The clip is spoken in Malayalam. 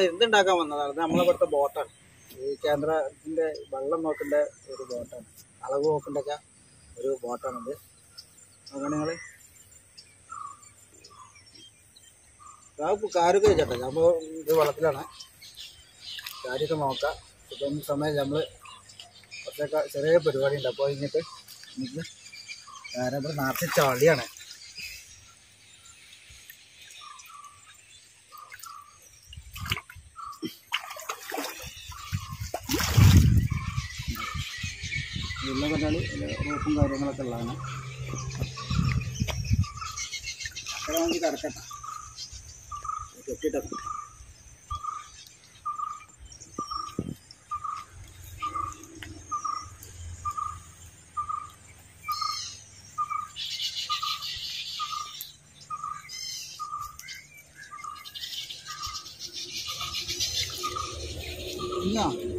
എന്തുണ്ടാക്കാൻ വന്നതാണ്. ഇത് നമ്മളിവിടുത്തെ ബോട്ടാണ്. ഈ കേന്ദ്രത്തിൻ്റെ വെള്ളം നോക്കേണ്ട ഒരു ബോട്ടാണ്. അളവ് നോക്കേണ്ടൊക്കെ ഒരു ബോട്ടാണിത്. നോക്കണം നിങ്ങൾ. കാരൊക്കെ വെച്ചട്ടെ. നമ്മൾ ഇത് വെള്ളത്തിലാണ്. കാര്യമൊക്കെ നോക്കാം. ഇപ്പം സമയം നമ്മൾ കുറച്ചൊക്കെ ചെറിയ പരിപാടി ഉണ്ട്. അപ്പോൾ കഴിഞ്ഞിട്ട് നമുക്ക് കാരണം ഇവിടെ നാട്ടിൽ ചളിയാണ്. ഇതെല്ലാം പറഞ്ഞാൽ റൂപ്പും കാര്യങ്ങളൊക്കെ ഉള്ളതാണ്. അక్కడ വേണമെങ്കിൽ കിടക്കട്ടെ കെട്ടിട്ട ഇല്ല